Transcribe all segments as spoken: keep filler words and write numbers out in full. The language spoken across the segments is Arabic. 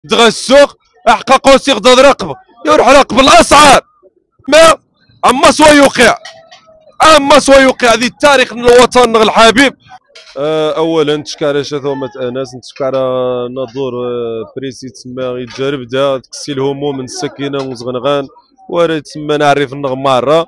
دغا السوق احققوا استغداد رقب يروح راقب الاسعار ما اما سوا يوقع اما سوا يوقع هذه التاريخ الوطن الحبيب. اولا تشكر شثومة انس نتشكر نادور بريسي تسمى يتجرب دا تكسي الهموم من السكينه وزغنغان ورد تسمى نعرف النغماره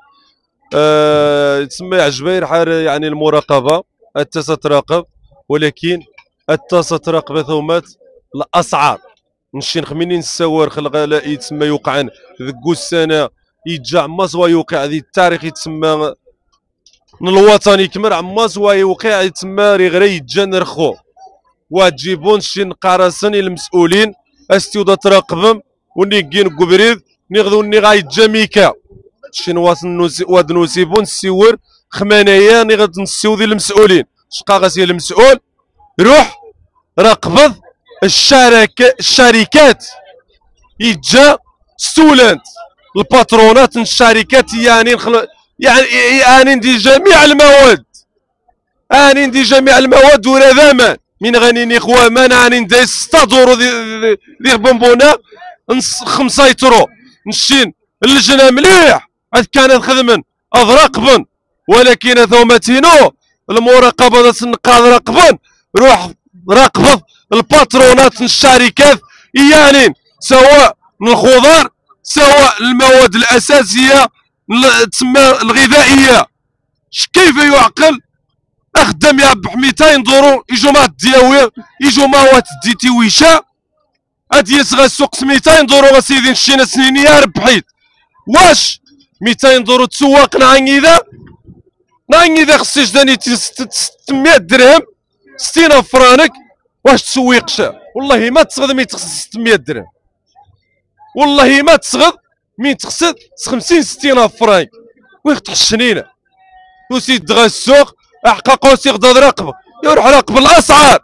أه تسمى عجبي حال يعني المراقبه حتى ستراقب ولكن حتى ستراقب ثومات الاسعار نمشي نخميني نساور خلق لا يتسمى يوقعن ذكو السنه يتجع ما سوا يوقع هذه التاريخ يتسمى الوطن يكمل عما سوا يوقع يتسمى غير يتجن رخو وتجيبون شي نقارسن المسؤولين استيودا تراقبهم ونيكين كوبريد نيغدو ني غايتجا ميكا شي نواصل واد نوسيبون السيور خمانيا نيغد نسيو ذي المسؤولين شقا غاسي المسؤول روح راقبض الشركة الشركات يتجا ستولنت الباترونات الشركات يعني نخل... يعني يعني دي جميع المواد اني دي جميع المواد ولا ذمان من غنيني خوا ما نعني ندي ستة دورو دي دي بونبونا خمسة يترو نشين اللجنة مليح هاد كانت خدمن اذ راقبن ولكن ثومتينو المراقبة نقاد راقبن روح راقبض الباترونات الشركات يعني سواء من الخضار سواء المواد الاساسيه تسمى الغذائيه كيف يعقل اخدم يربح مئتين دورو يجوا مع الدياوير يجوا مع وات ديتي ويشا هادي يسغى السوق مئتين دورو سيدي نشينا سنين يا ربحيت واش مئتين دورو تسوق نعني ذا نعني ذا خصي جداني ستمائة درهم ستين فرانك واش تسويقش والله ما تسغد مي تخسد ستمائة درهم والله ما تسغد مي تخسد خمسين ستين فرانك ويخ تحشنينا وسيد دغا السوق احققوا استغداد رقبه يروح راقب الاسعار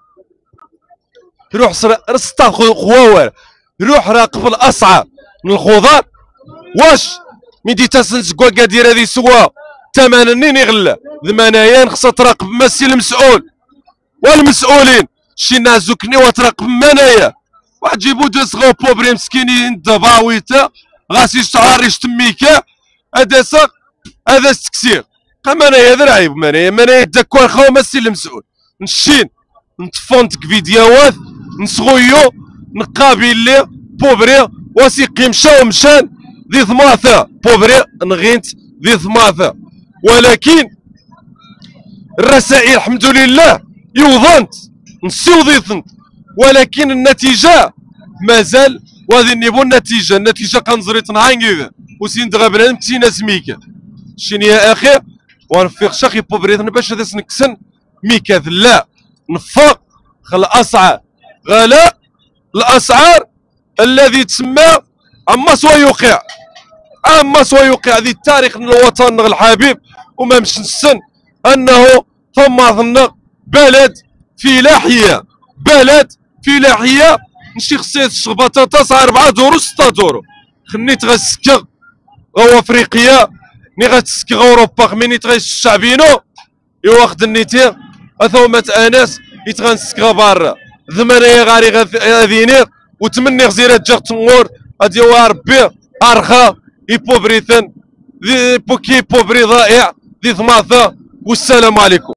يروح رسطا خواوار يروح راقب الاسعار من الخضار واش مي دي تاسنس كواكا دير هذه سوا ثمن يغلى ثمانية خصها تراقب ماسي المسؤول والمسؤولين شي نازوكني وتراقب منايا واحد جيبو دو صغو بوبري مسكينين دباويتا غاسي شعار يشتميكا هذا ساق هذا التكسير منايا هذا العيب منايا منايا داكوار خاو ماسي المسؤول نشين نتفونتك فيديوهات نسغويو نقابل لي بوبري وسيقي مشاو مشان ذي ثماثة بوبري نغينت ذي ثماثة ولكن الرسائل الحمد لله يوضنت نسيو ضيثنت ولكن النتيجة مازال وهذه نيبو النتيجة النتيجة كنزريت نهاينغ وسين دغا بنادم تينا سميكا شين يا اخي ونفيق شاخي بوبريثن باش هذا سنكسن ميكا لا نفاق خل اسعار غلاء الاسعار الذي تسمى اما سوا يوقع اما سوا يوقع هذه التاريخ الوطن الحبيب وما مش نسن انه ثم ظن بلد فلاحيه بلد فلاحيه نشي خصيت الشغبطه تسعة أربعة دورو ستة دورو خنيت غاسكا غو افريقيا ني غاتسكي غو اوروبا خميني تغيش الشعبينو يواخد النيتير اثومات اناس يتغنسكا برا ثمانية غاري غادينير وتمني غزيرات جا تمور هادي ربي ارخا يبوبريثن ذي بوكي بوبري ضائع ذي ثماثة والسلام عليكم.